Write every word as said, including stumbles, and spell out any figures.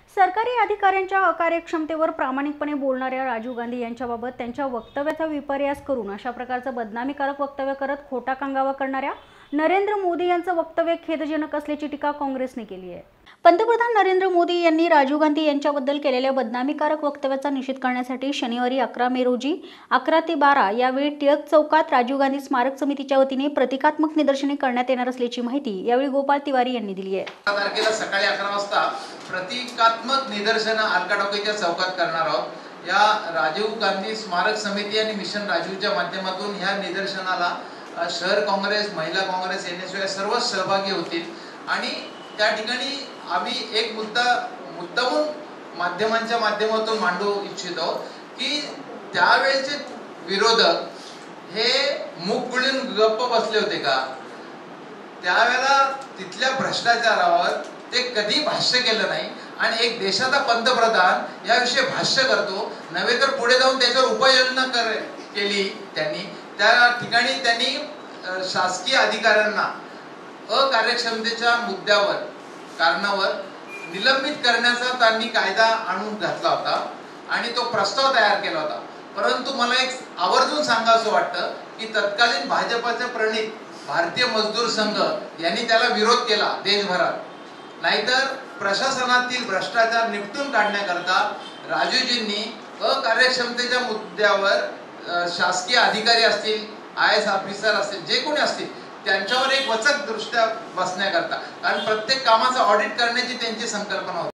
सरकारी अधिकाऱ्यांच्या अकार्यक्षमतेवर प्रामाणिकपणे बोलणाऱ्या राजीव गांधी यांच्याबाबत त्यांच्या वक्तव्याचा विपर्यास करून अशा प्रकारचं बदनामीकारक वक्तव्य करत खोटा कांगावा करणाऱ्या नरेंद्र मोदी यांचं वक्तव्य खेदजनक असल्याची टीका काँग्रेसने केली आहे। पंतप्रधान नरेंद्र मोदी यांनी राजीव गांधी यांच्याबद्दल केलेल्या बदनामीकारक वक्तव्याचा निषेध करण्यासाठी शनिवारी अकरा मे रोजी अकरा ते बारा यावेळी टिळक चौकात राजीव गांधी स्मारक समितीच्या वतीने प्रतिकात्मक निदर्शने करण्यात येणार असल्याची माहिती यावेळी गोपाल तिवारी यांनी दिली आहे। तारखेला सकाळी अकरा वाजता प्रतिकात्मक निदर्शनं अलकाटोकीच्या चौकात करणार आहोत। या राजीव गांधी स्मारक समिती आणि मिशन राजीवच्या माध्यमातून ह्या निदर्शनाला शहर काँग्रेस, महिला Congress, N S you serve सहभागी होतील आणि त्या ठिकाणी आम्ही एक मुद्दा मुद्दामून माध्यमांच्या माध्यमातून मांडू इच्छितो की त्यावेळेचे विरोधक हे मुख गुळून गप्प बसले होते का? त्यावेळेला तिथल्या भ्रष्टाचारावर ते कधी भाष्य केलं नाही आणि एक देशाचा पंतप्रधान याविषयी भाष्य करतो नव्हे तर पुढे जाऊन त्याच्यावर उपाययोजना कर केली त्यांनी। त्या ठिकाणी त्यांनी शासकीय अधिकाऱ्यांना अकार्यक्षमतेच्या मुद्द्यावर कारणावर निलंबित करण्याचा त्यांनी कायदा आणून घातला होता आणि तो प्रस्ताव तयार केला होता। परंतु मला एक आवर्जून सांगावं वाटतं की तत्कालीन भाजपचे प्रणित भारतीय मजदूर संघ यांनी त्याला विरोध केला देशभरात। नाहीतर प्रशासनातील भ्रष्टाचार निपटून काढण्याकरता राजूजींनी अकार्यक्षमतेच्या मुद्द्यावर शासकीय अधिकारी असतील, आय एस ऑफिसर असतील, जे कोणी असतील त्यांच्यावर एक वचक दृष्ट्या बसण्याकरता, कारण प्रत्येक कामाचं ऑडिट करण्याची त्यांची संकल्पना होती।